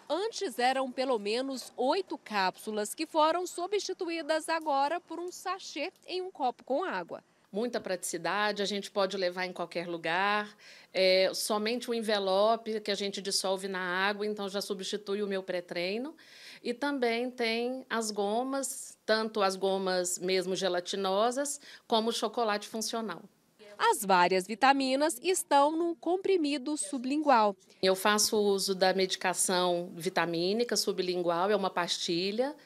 Antes eram pelo menos 8 cápsulas que foram substituídas agora por um sachê em um copo com água. Muita praticidade, a gente pode levar em qualquer lugar, somente o envelope que a gente dissolve na água, então já substitui o meu pré-treino. E também tem as gomas, tanto as gomas mesmo gelatinosas, como o chocolate funcional. As várias vitaminas estão num comprimido sublingual. Eu faço uso da medicação vitamínica sublingual, é uma pastilha,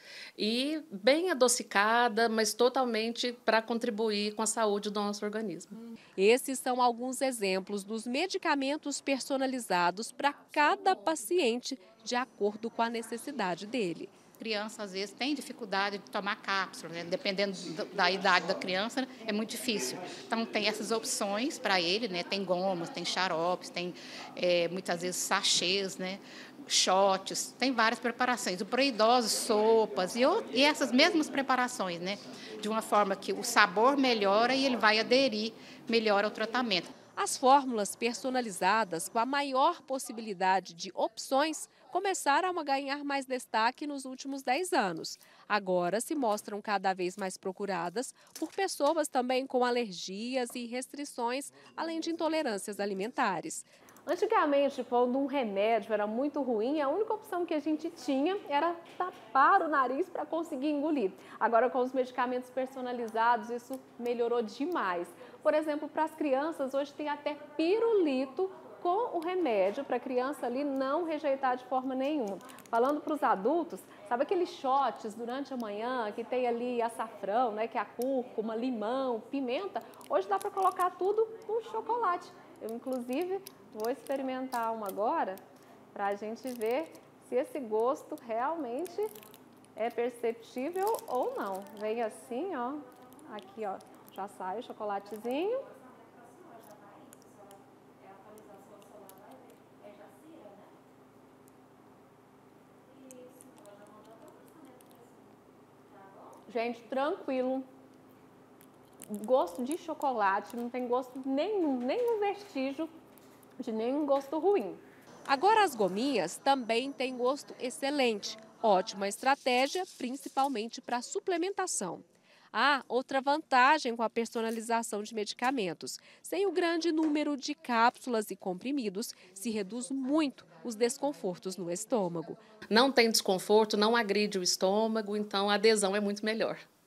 e bem adocicada, mas totalmente para contribuir com a saúde do nosso organismo. Esses são alguns exemplos dos medicamentos personalizados para cada paciente, de acordo com a necessidade dele. Criança, às vezes, tem dificuldade de tomar cápsula, né? Dependendo da idade da criança, é muito difícil. Então, tem essas opções para ele, né? Tem gomas, tem xaropes, tem muitas vezes sachês, né? Shots, tem várias preparações. Para idosos, sopas e essas mesmas preparações, né? De uma forma que o sabor melhora e ele vai aderir melhor ao tratamento. As fórmulas personalizadas, com a maior possibilidade de opções, começaram a ganhar mais destaque nos últimos 10 anos. Agora se mostram cada vez mais procuradas por pessoas também com alergias e restrições, além de intolerâncias alimentares. Antigamente, quando um remédio era muito ruim, a única opção que a gente tinha era tapar o nariz para conseguir engolir. Agora, com os medicamentos personalizados, isso melhorou demais. Por exemplo, para as crianças, hoje tem até pirulito com o remédio para a criança ali não rejeitar de forma nenhuma. Falando para os adultos, sabe aqueles shots durante a manhã que tem ali açafrão, né, que é a cúrcuma, limão, pimenta? Hoje dá para colocar tudo com chocolate. Eu, inclusive, vou experimentar uma agora para a gente ver se esse gosto realmente é perceptível ou não. Vem assim, ó, aqui, ó, já sai o chocolatezinho. Gente, tranquilo. Gosto de chocolate, não tem gosto nenhum vestígio de nenhum gosto ruim. Agora as gominhas também têm gosto excelente. Ótima estratégia, principalmente para suplementação. Outra vantagem com a personalização de medicamentos. Sem o grande número de cápsulas e comprimidos, se reduz muito os desconfortos no estômago. Não tem desconforto, não agride o estômago, então a adesão é muito melhor.